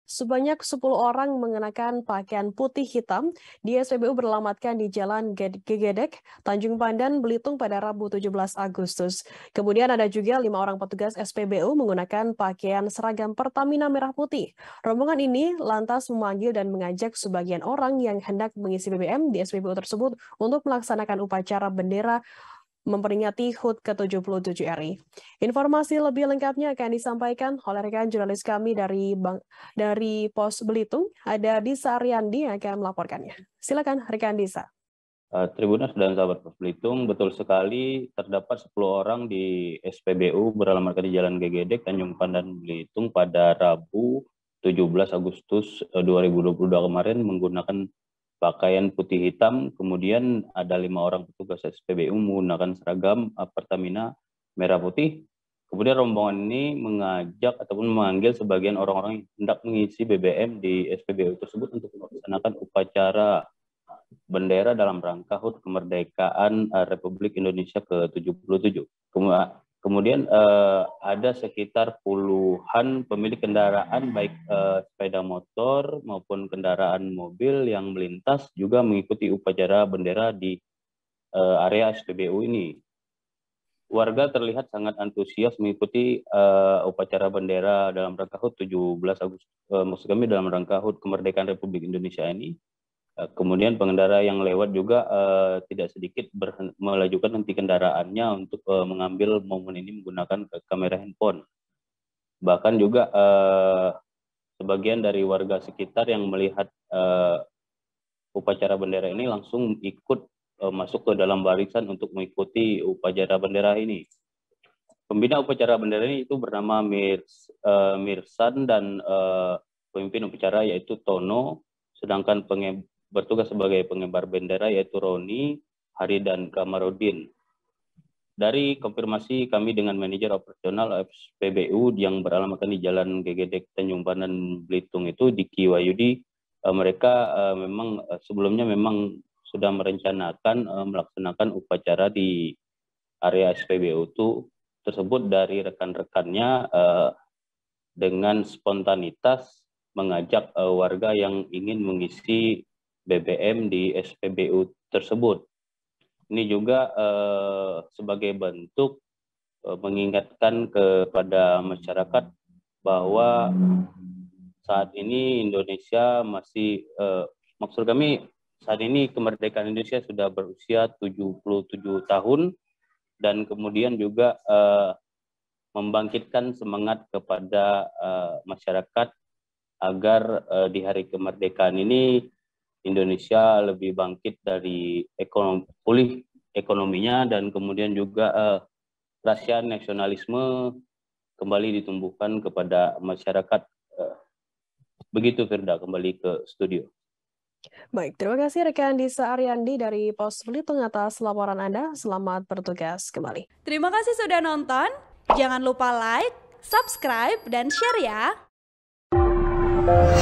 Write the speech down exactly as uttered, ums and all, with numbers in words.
Sebanyak sepuluh orang mengenakan pakaian putih hitam di S P B U beralamatkan di Jalan Gegedek, Tanjung Pandan, Belitung pada Rabu tujuh belas Agustus. Kemudian ada juga lima orang petugas S P B U menggunakan pakaian seragam Pertamina merah putih. Rombongan ini lantas memanggil dan mengajak sebagian orang yang hendak mengisi B B M di S P B U tersebut untuk melaksanakan upacara bendera memperingati H U T ke tujuh puluh tujuh R I. Informasi lebih lengkapnya akan disampaikan oleh rekan jurnalis kami dari Bang, dari Pos Belitung, ada Disa Ariandi yang akan melaporkannya. Silakan rekan Disa. Uh, Tribuners dan sahabat Pos Belitung, betul sekali terdapat sepuluh orang di S P B U beralamatkan di Jalan Gegedek, Tanjung Pandan, Belitung pada Rabu tujuh belas Agustus dua ribu dua puluh dua kemarin menggunakan pakaian putih hitam. Kemudian ada lima orang petugas S P B U menggunakan seragam Pertamina merah putih. Kemudian rombongan ini mengajak ataupun memanggil sebagian orang-orang yang hendak mengisi B B M di S P B U tersebut untuk melaksanakan upacara bendera dalam rangka H U T kemerdekaan Republik Indonesia ke tujuh puluh tujuh. Kemudian eh, ada sekitar puluhan pemilik kendaraan baik eh, sepeda motor maupun kendaraan mobil yang melintas juga mengikuti upacara bendera di eh, area S P B U ini. Warga terlihat sangat antusias mengikuti eh, upacara bendera dalam rangka H U T tujuh belas Agustus, eh, maksud kami dalam rangka H U T kemerdekaan Republik Indonesia ini. Kemudian pengendara yang lewat juga uh, tidak sedikit berhen- melajukan henti kendaraannya untuk uh, mengambil momen ini menggunakan kamera handphone. Bahkan juga uh, sebagian dari warga sekitar yang melihat uh, upacara bendera ini langsung ikut uh, masuk ke dalam barisan untuk mengikuti upacara bendera ini. Pembina upacara bendera ini itu bernama Mirs, uh, Mirsan dan uh, pemimpin upacara yaitu Tono, sedangkan penge- bertugas sebagai pengibar bendera yaitu Roni, Hari, dan Kamarudin. Dari konfirmasi kami dengan manajer operasional S P B U yang beralamatkan di Jalan Gegedek Tanjung Pandan Belitung itu Diki Wayudi, uh, mereka uh, memang uh, sebelumnya memang sudah merencanakan uh, melaksanakan upacara di area S P B U itu tersebut dari rekan-rekannya uh, dengan spontanitas mengajak uh, warga yang ingin mengisi B B M di S P B U tersebut. Ini juga eh, sebagai bentuk eh, mengingatkan kepada masyarakat bahwa saat ini Indonesia masih, eh, maksud kami saat ini kemerdekaan Indonesia sudah berusia tujuh puluh tujuh tahun dan kemudian juga eh, membangkitkan semangat kepada eh, masyarakat agar eh, di hari kemerdekaan ini Indonesia lebih bangkit dari ekonomi, pulih ekonominya dan kemudian juga uh, rasa nasionalisme kembali ditumbuhkan kepada masyarakat. Uh, begitu Firda, kembali ke studio. Baik, terima kasih rekan Disa Ariandi dari Pos Belitung atas laporan Anda. Selamat bertugas kembali. Terima kasih sudah nonton. Jangan lupa like, subscribe, dan share ya.